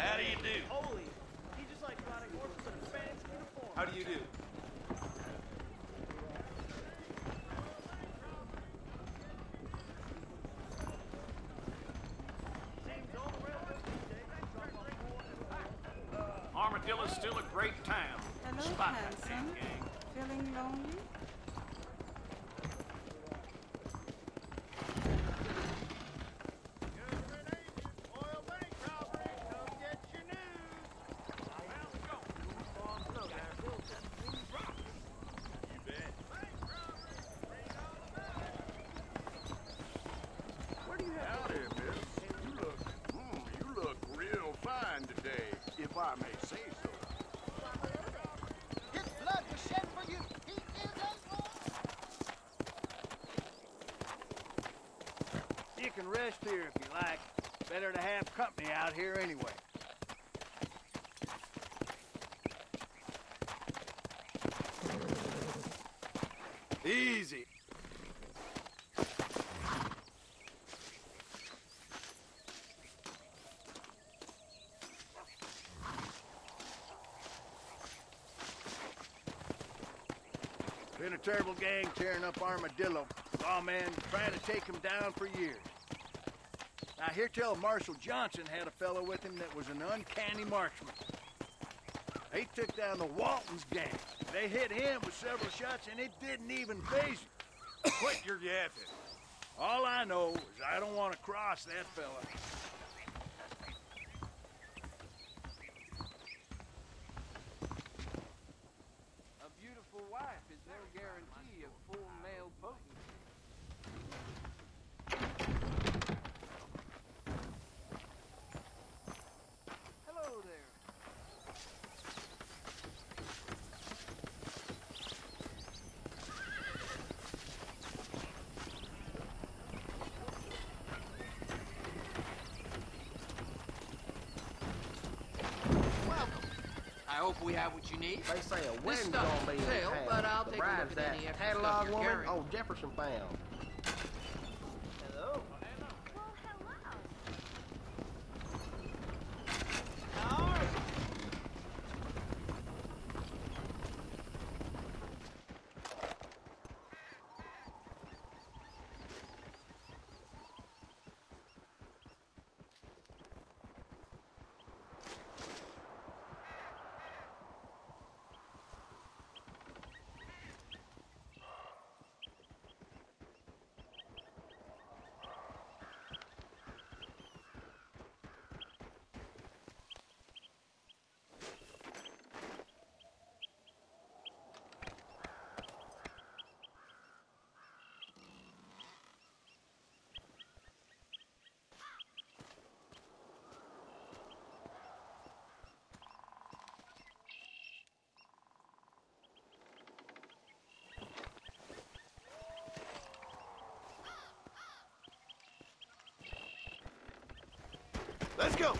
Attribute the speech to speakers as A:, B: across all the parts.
A: how do you do?
B: Holy, he just like riding horses in a fancy uniform.
A: How do you do?
B: Seems all the railroads these days drop off more.
A: Armadillo's still a great town.
C: Hello,
A: Spot that
C: handsome.
A: damn gang.
C: Feeling lonely?
D: If I may say so.
E: His blood was shed for you. He is a war.
B: You can rest here if you like. Better to have company out here anyway.
A: Easy.
B: Been a terrible gang tearing up Armadillo. Lawman trying to take him down for years. I hear tell Marshal Johnson had a fellow with him that was an uncanny marksman. They took down the Walton's gang. They hit him with several shots and it didn't even faze him.
A: Quit your yapping.
B: All I know is I don't want to cross that fella.
F: A beautiful wife is no guarantee of full male potency. Hello there.
G: I hope we have what you need.
D: They say a
G: This
D: wind's
G: stuff
D: gonna be in
G: sell,
D: town.
G: but I'll
D: The
G: take a
D: ride's
G: look at
D: that
G: any extra
D: catalog
G: stuff you're
D: woman?
G: carrying.
D: Oh, Jefferson found.
B: Hello.
H: Well, hello.
A: Let's go.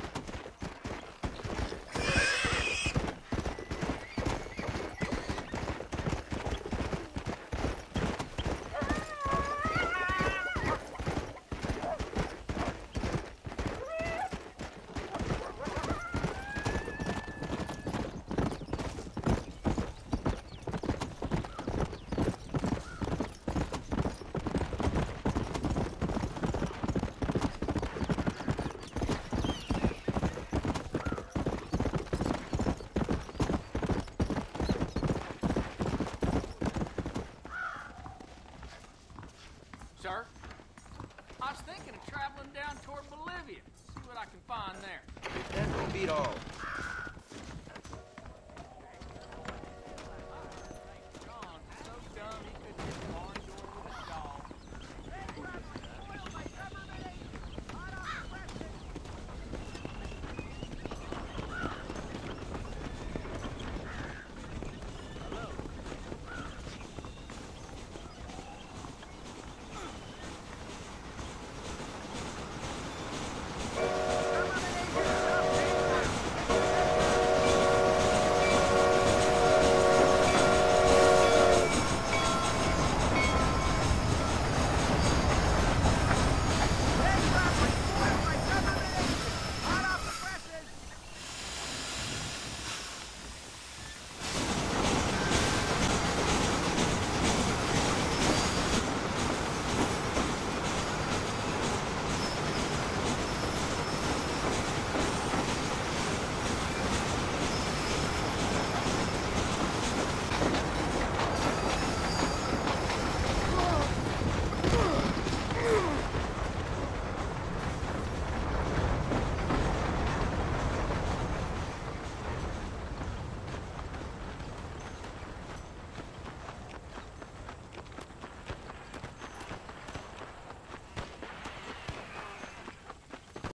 G: Sir, I was thinking of traveling down toward Bolivia. See what I can find there.
D: That's gonna beat all.